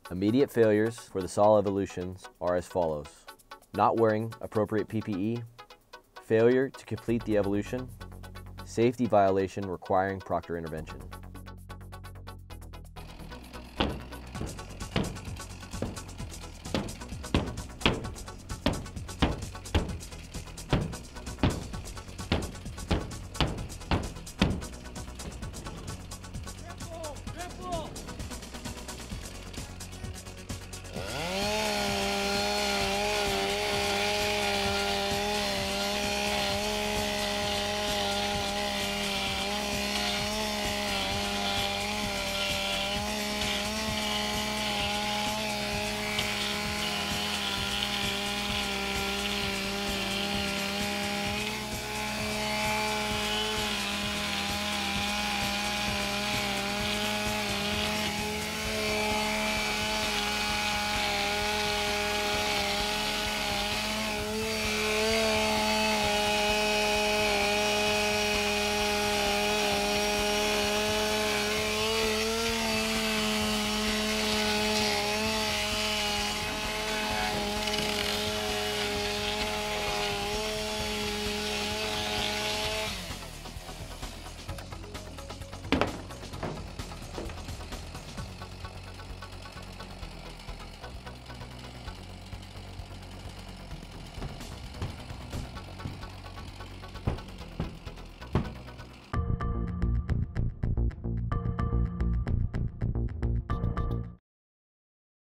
Immediate failures for the SAW evolutions are as follows: not wearing appropriate PPE, failure to complete the evolution, safety violation requiring proctor intervention.